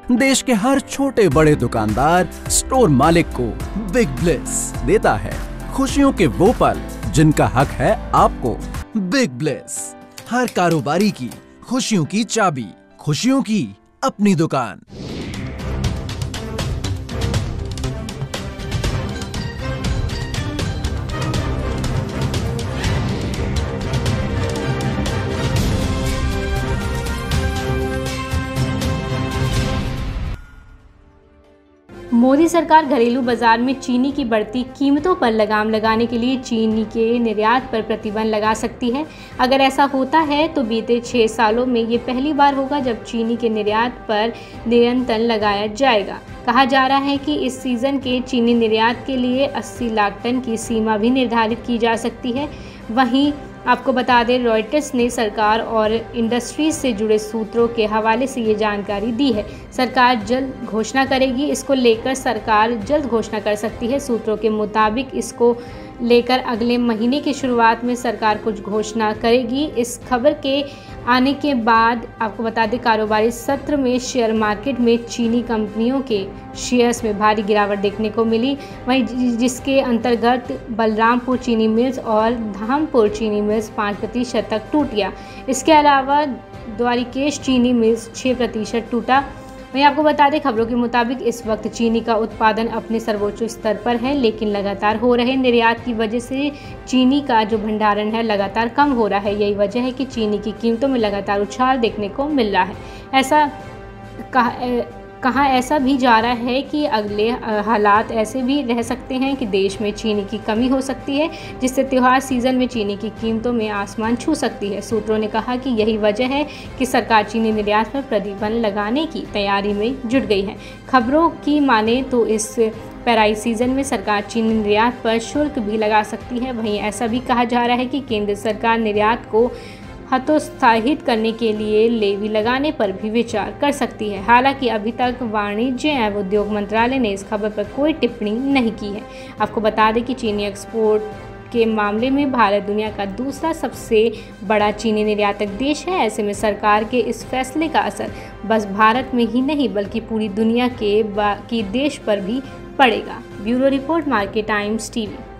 देश के हर छोटे बड़े दुकानदार स्टोर मालिक को बिग ब्लेस देता है खुशियों के वो पल जिनका हक है आपको। बिग ब्लेस, हर कारोबारी की खुशियों की चाबी, खुशियों की अपनी दुकान। मोदी सरकार घरेलू बाजार में चीनी की बढ़ती कीमतों पर लगाम लगाने के लिए चीनी के निर्यात पर प्रतिबंध लगा सकती है। अगर ऐसा होता है तो बीते 6 सालों में ये पहली बार होगा जब चीनी के निर्यात पर नियंत्रण लगाया जाएगा। कहा जा रहा है कि इस सीज़न के चीनी निर्यात के लिए 80 लाख टन की सीमा भी निर्धारित की जा सकती है। वहीं आपको बता दें, रॉयटर्स ने सरकार और इंडस्ट्रीज से जुड़े सूत्रों के हवाले से ये जानकारी दी है। सरकार जल्द घोषणा करेगी, इसको लेकर सरकार जल्द घोषणा कर सकती है। सूत्रों के मुताबिक इसको लेकर अगले महीने की शुरुआत में सरकार कुछ घोषणा करेगी। इस खबर के आने के बाद आपको बता दें, कारोबारी सत्र में शेयर मार्केट में चीनी कंपनियों के शेयर्स में भारी गिरावट देखने को मिली। वहीं जिसके अंतर्गत बलरामपुर चीनी मिल्स और धामपुर चीनी मिल्स 5% तक टूट गया। इसके अलावा द्वारिकेश चीनी मिल्स 6% टूटा। वहीं आपको बता दें, खबरों के मुताबिक इस वक्त चीनी का उत्पादन अपने सर्वोच्च स्तर पर है, लेकिन लगातार हो रहे निर्यात की वजह से चीनी का जो भंडारण है लगातार कम हो रहा है। यही वजह है कि चीनी की कीमतों में लगातार उछाल देखने को मिल रहा है। ऐसा कहा ऐसा भी जा रहा है कि अगले हालात ऐसे भी रह सकते हैं कि देश में चीनी की कमी हो सकती है, जिससे त्यौहार सीजन में चीनी की कीमतों में आसमान छू सकती है। सूत्रों ने कहा कि यही वजह है कि सरकार चीनी निर्यात पर प्रतिबंध लगाने की तैयारी में जुट गई है। खबरों की माने तो इस पेराई सीजन में सरकार चीनी निर्यात पर शुल्क भी लगा सकती है। वहीं ऐसा भी कहा जा रहा है कि केंद्र सरकार निर्यात को हतोत्साहित करने के लिए लेवी लगाने पर भी विचार कर सकती है। हालांकि अभी तक वाणिज्य एवं उद्योग मंत्रालय ने इस खबर पर कोई टिप्पणी नहीं की है। आपको बता दें कि चीनी एक्सपोर्ट के मामले में भारत दुनिया का दूसरा सबसे बड़ा चीनी निर्यातक देश है। ऐसे में सरकार के इस फैसले का असर बस भारत में ही नहीं बल्कि पूरी दुनिया के बाकी देश पर भी पड़ेगा। Bureau report, Market Times TV.